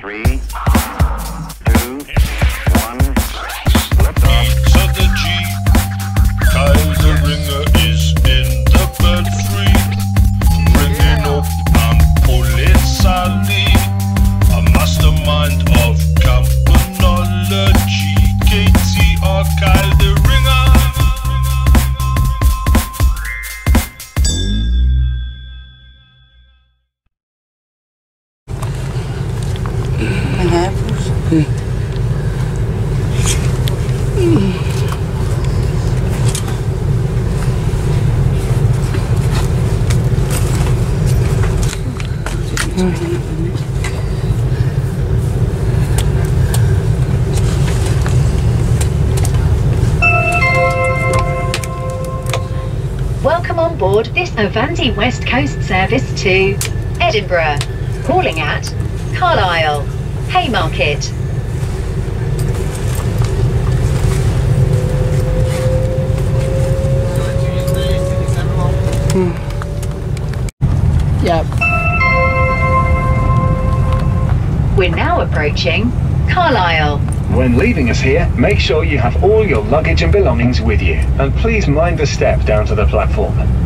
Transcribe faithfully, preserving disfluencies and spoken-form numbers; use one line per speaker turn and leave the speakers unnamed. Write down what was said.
Three, two, one, lift off.
So the G, Kyle the Ringer is in the Belfry, ringing up and pulling Sally, a mastermind of campanology. K T R Kyle the Ringer.
Welcome on board this Avanti West Coast service to Edinburgh, calling at Carlisle, Haymarket.
Yep.
We're now approaching Carlisle.
When leaving us here, make sure you have all your luggage and belongings with you, and please mind the step down to the platform.